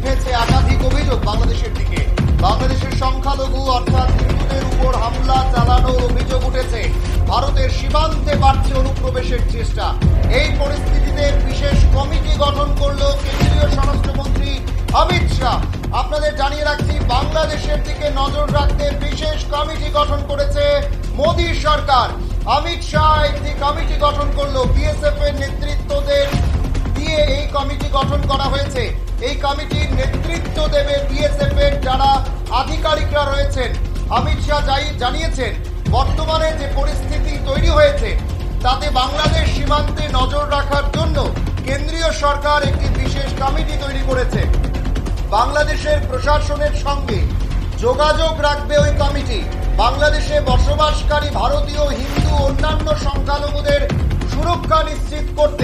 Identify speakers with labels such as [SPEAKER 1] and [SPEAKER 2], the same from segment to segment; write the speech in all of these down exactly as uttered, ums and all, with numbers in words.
[SPEAKER 1] উঠেছে একাধিক অভিযোগ বাংলাদেশের দিকে। বাংলাদেশের সংখ্যালঘু অর্থাৎ হিন্দুদের উপর হামলা চালানোর অভিযোগ উঠেছে। ভারতের সীমান্তে বাড়ছে অনুপ্রবেশের চেষ্টা। এই পরিস্থিতিতে বিশেষ কমিটি গঠন করল কেন্দ্রীয় স্বরাষ্ট্রমন্ত্রী অমিত শাহ। আপনাদের জানিয়ে রাখছি, বাংলাদেশের দিকে নজর রাখতে বিশেষ কমিটি গঠন করেছে মোদী সরকার। অমিত শাহ একটি কমিটি গঠন করলো, বিএসএফ এর নেতৃত্বদের দিয়ে এই কমিটি গঠন করা হয়েছে। এই কমিটির নেতৃত্ব দেবে বিএসএফ এর যারা আধিকারিকরা রয়েছেন। অমিত শাহ জানিয়েছেন, বর্তমানে যে পরিস্থিতি তৈরি হয়েছে তাতে বাংলাদেশ সীমান্তে নজর রাখার জন্য কেন্দ্রীয় সরকার একটি বিশেষ কমিটি তৈরি করেছে। বাংলাদেশের প্রশাসনের সঙ্গে যোগাযোগ রাখবে ওই কমিটি। বাংলাদেশে বসবাসকারী ভারতীয়, হিন্দু, অন্যান্য সংখ্যালঘুদের সুরক্ষা নিশ্চিত করতে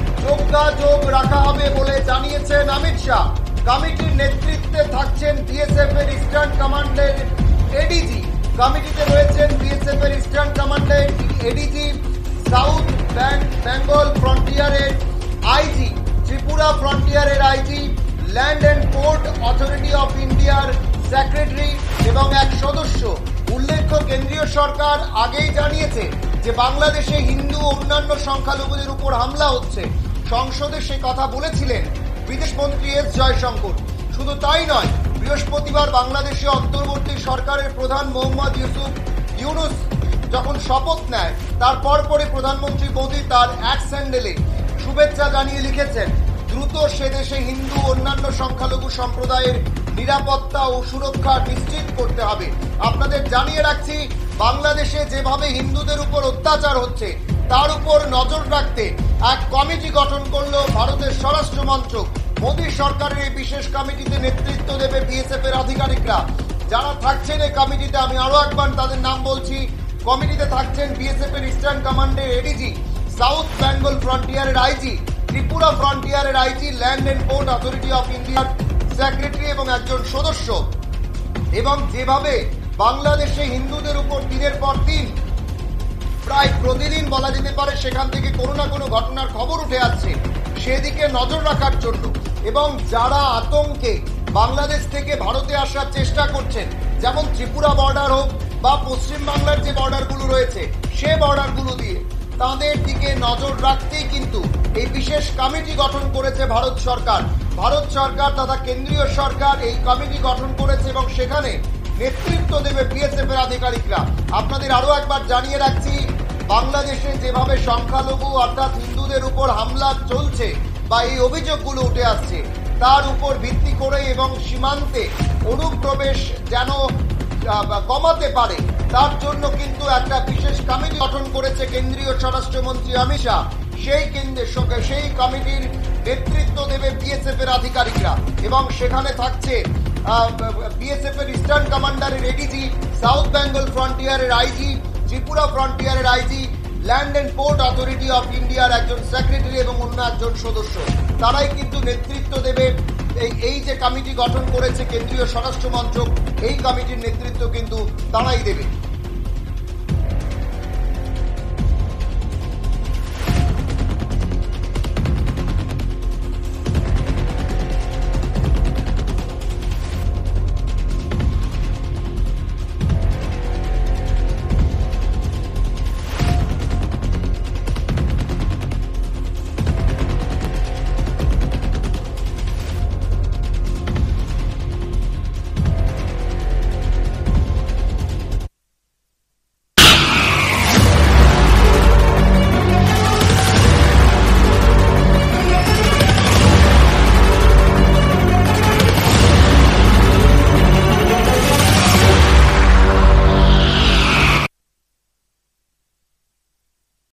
[SPEAKER 1] যোগাযোগ রাখা হবে বলে জানিয়েছেন অমিত শাহ। কমিটির নেতৃত্বে থাকছেন বিএসএফ এর ইস্টার্ন কমান্ডের এডিজি। কমিটিতে রয়েছেন বিএসএফ এর ইস্টার্ন কমান্ডের এডিজি, সাউথ বেঙ্গল ফ্রন্টিয়ারের আইজি, ত্রিপুরা ফ্রন্টিয়ারের IG, land and port authority of ইন্ডিয়ার সেক্রেটারি এবং এক সদস্য। উল্লেখ্য, কেন্দ্রীয় সরকার আগেই জানিয়েছে যে বাংলাদেশে হিন্দু ও অন্যান্য সংখ্যালঘুদের উপর হামলা হচ্ছে। সংসদে সে কথা বলেছিলেন বিদেশমন্ত্রী এস জয়শঙ্কর। শুধু তাই নয়, বৃহস্পতিবার বাংলাদেশে অন্তর্বর্তী সরকারের প্রধান মোহাম্মদ ইউসুফ ইউনুস যখন শপথ নেয়, তার পরপরই প্রধানমন্ত্রী মোদী তার এক্স হ্যান্ডেলে শুভেচ্ছা জানিয়ে লিখেছেন, দ্রুত সে দেশে হিন্দু অন্যান্য সংখ্যালঘু সম্প্রদায়ের নিরাপত্তা ও সুরক্ষা নিশ্চিত করতে হবে। আপনাদের জানিয়ে রাখছি, বাংলাদেশে যেভাবে হিন্দুদের উপর অত্যাচার হচ্ছে তার উপর নজর রাখতে এক কমিটি গঠন করল ভারতের স্বরাষ্ট্র মন্ত্রক। মোদী সরকারের এই বিশেষ কমিটিতে নেতৃত্ব দেবে বিএসএফ এর আধিকারিকরা। যারা থাকছেন এই কমিটিতে, আমি আরো একবার তাদের নাম বলছি। কমিটিতে থাকছেন বিএসএফ এর ইস্টার্ন কমান্ডের এডিজি, সাউথ বেঙ্গল ফ্রন্টিয়ারের আইজি, ত্রিপুরা ফ্রন্টিয়ারের IG, land and port authority of ইন্ডিয়ার সেক্রেটারি এবং একজন সদস্য। এবং যেভাবে বাংলাদেশে হিন্দুদের উপর দিনের পর দিন, প্রায় প্রতিদিন বলা যেতে পারে, সেখান থেকে কোনো না কোনো ঘটনার খবর উঠে আসছে, সেদিকে নজর রাখার জন্য এবং যারা আতঙ্কে বাংলাদেশ থেকে ভারতে আসার চেষ্টা করছেন, যেমন ত্রিপুরা বর্ডার হোক বা পশ্চিমবাংলার যে বর্ডারগুলো রয়েছে সে বর্ডারগুলো দিয়ে, তাদের দিকে নজর রাখতেই কিন্তু এই বিশেষ কমিটি গঠন করেছে ভারত সরকার। ভারত সরকার তথা কেন্দ্রীয় সরকার এই কমিটি গঠন করেছে এবং সেখানে নেতৃত্ব দেবে বিএসএফ এর আধিকারিকরা। আপনাদের আরো একবার জানিয়ে রাখছি, বাংলাদেশে যেভাবে সংখ্যালঘু অর্থাৎ হিন্দুদের উপর হামলা চলছে বা এই অভিযোগগুলো উঠে আসছে, তার উপর ভিত্তি করে এবং সীমান্তে অনুপ্রবেশ যেন কমাতে পারে তার জন্য কিন্তু একটা বিশেষ কমিটি গঠন করেছে কেন্দ্রীয় স্বরাষ্ট্রমন্ত্রী অমিত শাহ। সেই কেন্দ্রের সঙ্গে সেই কমিটির নেতৃত্ব দেবে বিএসএফ এর আধিকারিকরা এবং সেখানে থাকছে বিএসএফ এর ইস্টার্ন কমান্ডারের এডিজি, সাউথ বেঙ্গল ফ্রন্টিয়ারের আইজি, ত্রিপুরা ফ্রন্টিয়ারের IG, land and port authority of ইন্ডিয়ার একজন সেক্রেটারি এবং অন্য একজন সদস্য। তারাই কিন্তু নেতৃত্ব দেবে এই এই যে কমিটি গঠন করেছে কেন্দ্রীয় স্বরাষ্ট্র মন্ত্রক, এই কমিটির নেতৃত্ব কিন্তু তারাই দেবে।